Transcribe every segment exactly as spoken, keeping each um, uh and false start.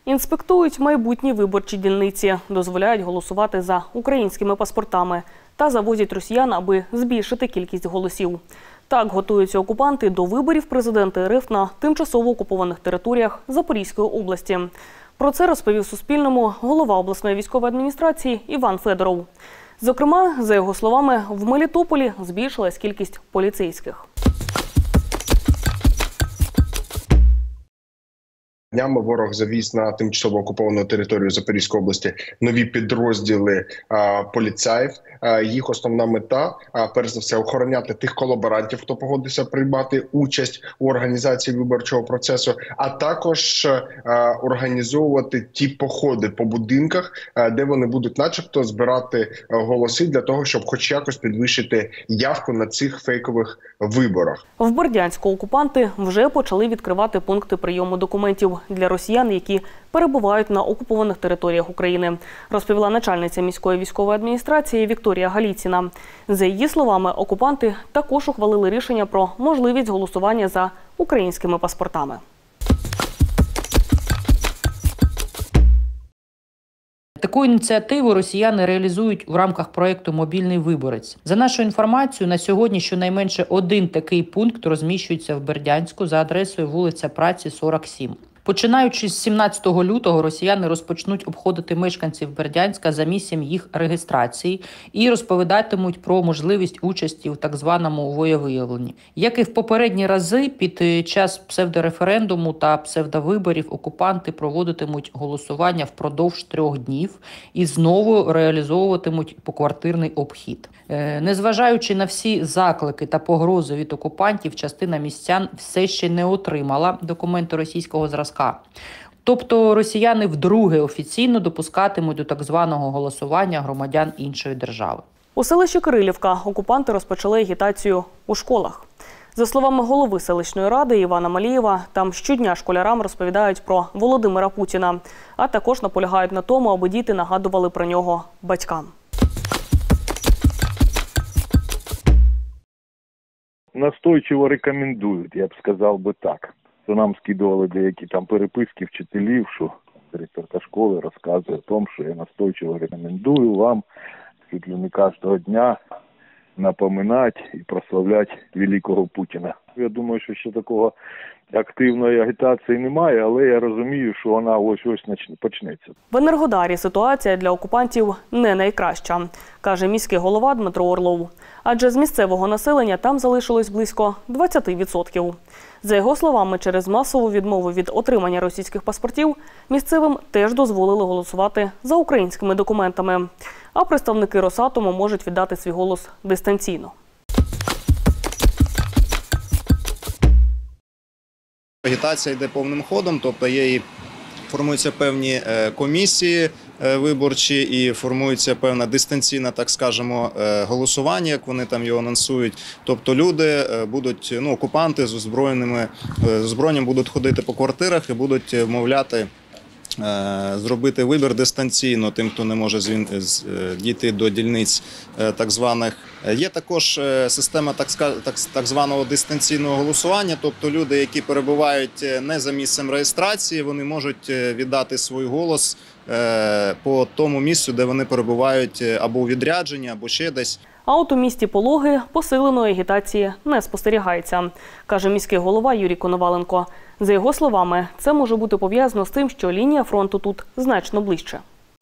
Інспектують майбутні виборчі дільниці, дозволяють голосувати за українськими паспортами та завозять росіян, аби збільшити кількість голосів. Так готуються окупанти до виборів президента РФ на тимчасово окупованих територіях Запорізької області. Про це розповів Суспільному голова обласної військової адміністрації Іван Федоров. Зокрема, за його словами, в Мелітополі збільшилась кількість поліцейських. Днями ворог завіз на тимчасово окуповану територію Запорізької області нові підрозділи а, поліцаїв. А, їх основна мета, а, перш за все, охороняти тих колаборантів, хто погодився приймати участь у організації виборчого процесу, а також а, організовувати ті походи по будинках, а, де вони будуть начебто збирати а, голоси для того, щоб хоч якось підвищити явку на цих фейкових виборах. В Бердянську окупанти вже почали відкривати пункти прийому документів для росіян, які перебувають на окупованих територіях України, розповіла начальниця міської військової адміністрації Вікторія Галіціна. За її словами, окупанти також ухвалили рішення про можливість голосування за українськими паспортами. Таку ініціативу росіяни реалізують в рамках проєкту «Мобільний виборець». За нашою інформацією, на сьогодні щонайменше один такий пункт розміщується в Бердянську за адресою вулиця Праці, сорок сім. Починаючи з сімнадцятого лютого, росіяни розпочнуть обходити мешканців Бердянська за місцем їх реєстрації і розповідатимуть про можливість участі у так званому волевиявленні. Як і в попередні рази, під час псевдореферендуму та псевдовиборів окупанти проводитимуть голосування впродовж трьох днів і знову реалізовуватимуть поквартирний обхід. Незважаючи на всі заклики та погрози від окупантів, частина містян все ще не отримала документи російського зразка. Тобто росіяни вдруге офіційно допускатимуть до так званого голосування громадян іншої держави. У селищі Кирилівка окупанти розпочали агітацію у школах. За словами голови селищної ради Івана Малієва, там щодня школярам розповідають про Володимира Путіна, а також наполягають на тому, аби діти нагадували про нього батькам. Настойчиво рекомендують, я б сказав би так. То нам скидували деякі там переписки вчителів, що директорка школи розказує о тому, що я настойчиво рекомендую вам чуть ли не кожного дня напоминати і прославляти великого Путіна. Я думаю, що ще такого активної агітації немає, але я розумію, що вона ось-ось почнеться. В Енергодарі ситуація для окупантів не найкраща, каже міський голова Дмитро Орлов. Адже з місцевого населення там залишилось близько двадцять відсотків. За його словами, через масову відмову від отримання російських паспортів місцевим теж дозволили голосувати за українськими документами. А представники Росатому можуть віддати свій голос дистанційно. Агітація йде повним ходом, тобто є і формуються певні комісії виборчі і формується певна дистанційна, так скажемо, голосування, як вони там його анонсують. Тобто люди будуть, ну, окупанти з озброєними, зброєм будуть ходити по квартирах і будуть вмовляти зробити вибір дистанційно тим, хто не може дійти до дільниць так званих. Є також система так, так званого дистанційного голосування, тобто люди, які перебувають не за місцем реєстрації, вони можуть віддати свій голос по тому місцю, де вони перебувають або у відрядженні, або ще десь. А от у місті Пологи посиленої агітації не спостерігається, каже міський голова Юрій Коноваленко. За його словами, це може бути пов'язано з тим, що лінія фронту тут значно ближче.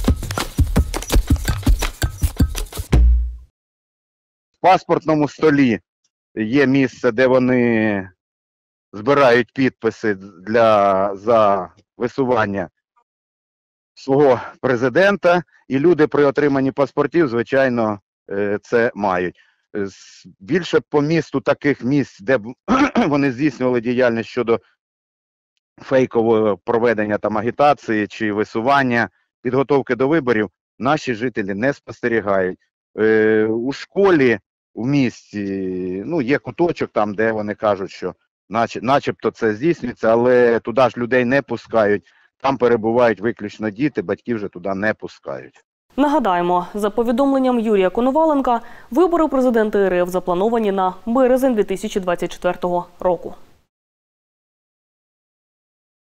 В паспортному столі є місце, де вони збирають підписи для, за висування свого президента. І люди при отриманні паспортів, звичайно, це мають. Більше по місту таких місць, де вони здійснювали діяльність щодо фейкового проведення там агітації чи висування, підготовки до виборів, наші жителі не спостерігають. Е, у школі в місті, ну, є куточок там, де вони кажуть, що наче, начебто це здійснюється, але туди ж людей не пускають. Там перебувають виключно діти, батьки вже туди не пускають. Нагадаємо, за повідомленням Юрія Коноваленка, вибори президента РФ заплановані на березень дві тисячі двадцять четвертого року.